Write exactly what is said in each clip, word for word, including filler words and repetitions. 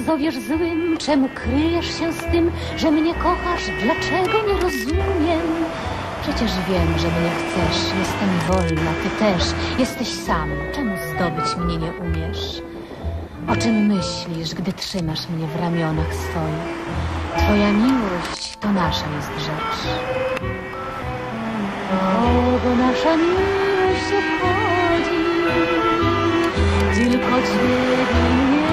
zowiesz złym? Czemu kryjesz się z tym, że mnie kochasz? Dlaczego nie rozumiem? Przecież wiem, że mnie chcesz. Jestem wolna, ty też. Jesteś sam. Czemu zdobyć mnie nie umiesz? O czym myślisz, gdy trzymasz mnie w ramionach swoich? Twoja miłość to nasza jest rzecz. Kogo nasza miłość obchodzi? Tylko ciebie i mnie.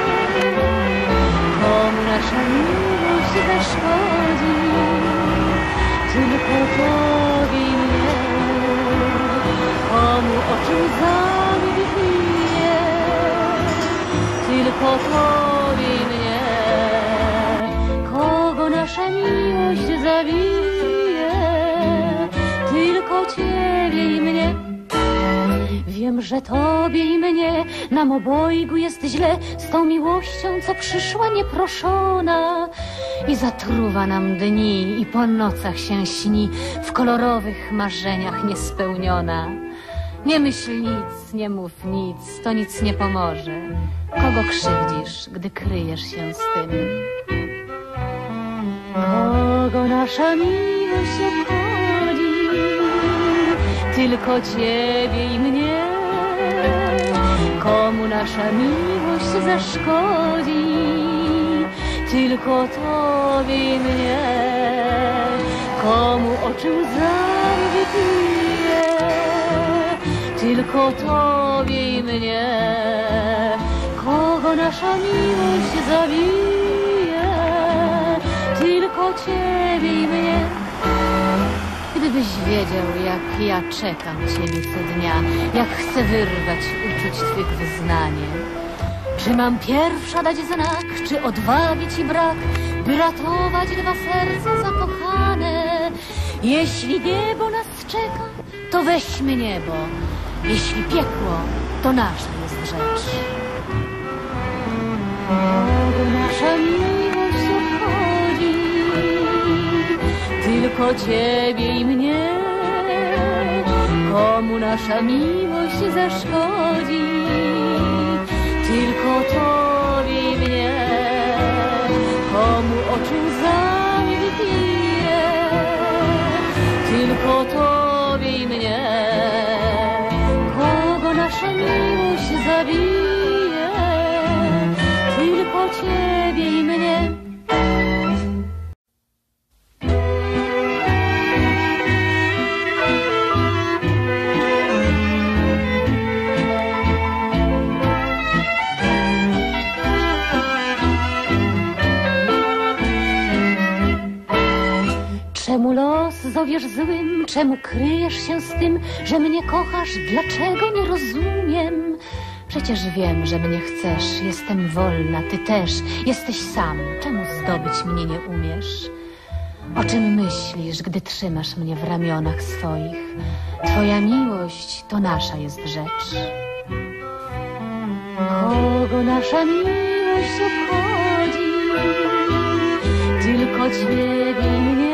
Komu nasza miłość zaszkodzi? Tylko tobie i mnie. Komu oczy łzami wypije? Tylko tobie i mnie. Kogo nasza miłość zabije? Tylko ciebie i mnie. Wiem, że tobie i mnie, nam obojgu jest źle z tą miłością, co przyszła nieproszona i zatruwa nam dni i po nocach się śni, w kolorowych marzeniach niespełniona. Nie myśl nic, nie mów nic, to nic nie pomoże. Kogo krzywdzisz, gdy kryjesz się z tym? Kogo nasza miłość obchodzi? Tylko ciebie i mnie. Komu nasza miłość zaszkodzi? Tylko tobie i mnie. Komu oczy łzami wypije? Tylko tobie i mnie. Kogo nasza miłość zabije? Tylko ciebie i mnie. Gdybyś wiedział, jak ja czekam ciebie co dnia, jak chcę wyrwać uczuć twych wyznanie. Czy mam pierwsza dać znak, czy odwagi ci brak, by ratować dwa serca zakochane? Jeśli niebo nas czeka, to weźmy niebo. Jeśli piekło, to nasza jest rzecz. Kogo nasza miłość obchodzi? Tylko ciebie i mnie. Komu nasza miłość zaszkodzi? Tylko tobie i mnie. Komu oczy łzami wypije? Tylko tobie i mnie. Kogo nasza miłość zabije? Tylko ciebie i mnie. Czemu los zowiesz złym? Czemu kryjesz się z tym, że mnie kochasz? Dlaczego nie rozumiem? Przecież wiem, że mnie chcesz. Jestem wolna, ty też. Jesteś sam. Czemu zdobyć mnie nie umiesz? O czym myślisz, gdy trzymasz mnie w ramionach swoich? Twoja miłość to nasza jest rzecz. Kogo nasza miłość obchodzi? Tylko ciebie i mnie.